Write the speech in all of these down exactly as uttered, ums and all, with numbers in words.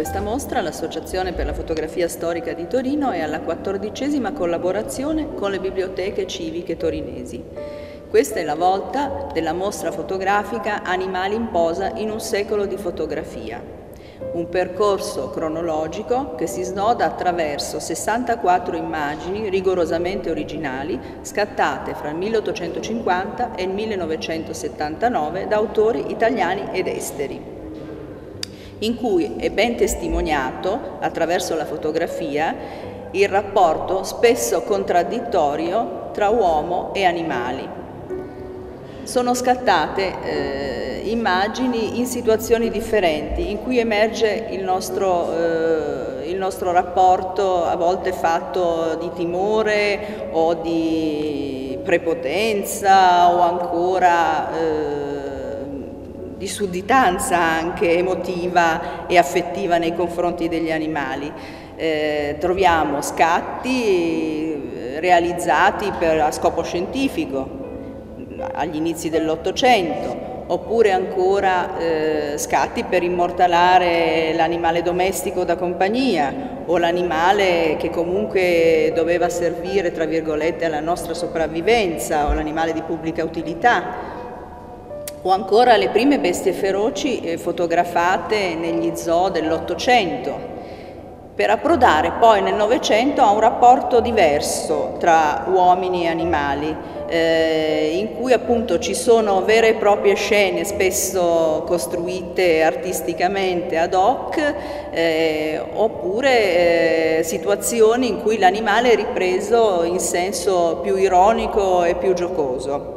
questa mostra l'Associazione per la Fotografia Storica di Torino è alla quattordicesima collaborazione con le biblioteche civiche torinesi. Questa è la volta della mostra fotografica Animali in posa in un secolo di fotografia, un percorso cronologico che si snoda attraverso sessantaquattro immagini rigorosamente originali scattate fra il milleottocentocinquanta e il millenovecentosettantanove da autori italiani ed esteri, in cui è ben testimoniato, attraverso la fotografia, il rapporto spesso contraddittorio tra uomo e animali. Sono scattate eh, immagini in situazioni differenti, in cui emerge il nostro, eh, il nostro rapporto, a volte fatto di timore o di prepotenza o ancora eh, di sudditanza anche emotiva e affettiva nei confronti degli animali. Eh, troviamo scatti realizzati per, a scopo scientifico agli inizi dell'Ottocento, oppure ancora eh, scatti per immortalare l'animale domestico da compagnia o l'animale che comunque doveva servire, tra virgolette, alla nostra sopravvivenza, o l'animale di pubblica utilità, o ancora le prime bestie feroci eh, fotografate negli zoo dell'Ottocento, per approdare poi nel Novecento a un rapporto diverso tra uomini e animali, eh, in cui appunto ci sono vere e proprie scene spesso costruite artisticamente ad hoc, eh, oppure eh, situazioni in cui l'animale è ripreso in senso più ironico e più giocoso.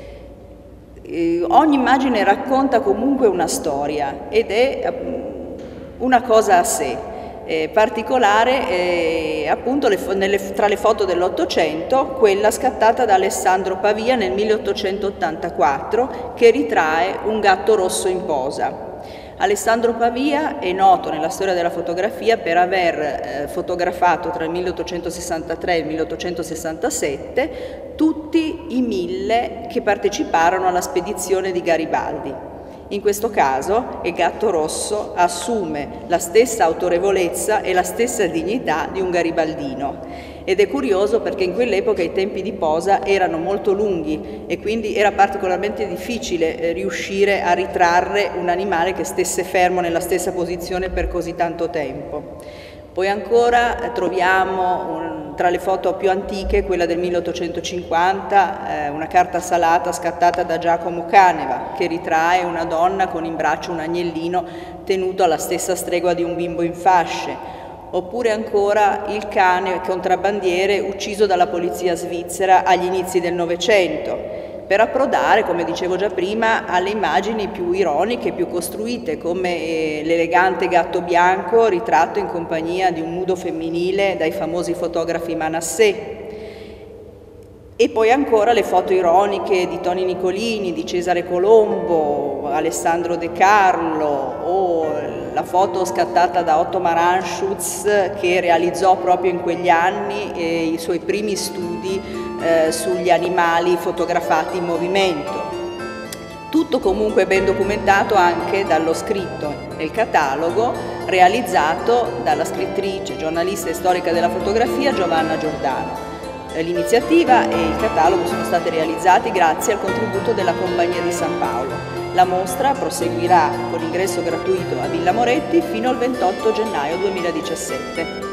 Ogni immagine racconta comunque una storia ed è una cosa a sé, eh, particolare eh, appunto le, nelle, tra le foto dell'Ottocento, quella scattata da Alessandro Pavia nel milleottocentottantaquattro, che ritrae un gatto rosso in posa. Alessandro Pavia è noto nella storia della fotografia per aver eh, fotografato tra il milleottocentosessantatré e il milleottocentosessantasette tutti i mille che parteciparono alla spedizione di Garibaldi. In questo caso il gatto rosso assume la stessa autorevolezza e la stessa dignità di un garibaldino. Ed è curioso perché in quell'epoca i tempi di posa erano molto lunghi e quindi era particolarmente difficile eh, riuscire a ritrarre un animale che stesse fermo nella stessa posizione per così tanto tempo. Poi ancora eh, troviamo un, tra le foto più antiche quella del milleottocentocinquanta, eh, una carta salata scattata da Giacomo Caneva, che ritrae una donna con in braccio un agnellino tenuto alla stessa stregua di un bimbo in fasce. Oppure ancora il cane contrabbandiere ucciso dalla polizia svizzera agli inizi del Novecento, per approdare, come dicevo già prima, alle immagini più ironiche, più costruite, come eh, l'elegante gatto bianco ritratto in compagnia di un nudo femminile dai famosi fotografi Manassé. E poi ancora le foto ironiche di Toni Nicolini, di Cesare Colombo, Alessandro De Carlo, o la foto scattata da Otto Maranschutz, che realizzò proprio in quegli anni eh, i suoi primi studi eh, sugli animali fotografati in movimento. Tutto comunque ben documentato anche dallo scritto nel catalogo realizzato dalla scrittrice, giornalista e storica della fotografia Giovanna Giordano. L'iniziativa e il catalogo sono stati realizzati grazie al contributo della Compagnia di San Paolo. La mostra proseguirà con ingresso gratuito a Villa Moretti fino al ventotto gennaio duemiladiciassette.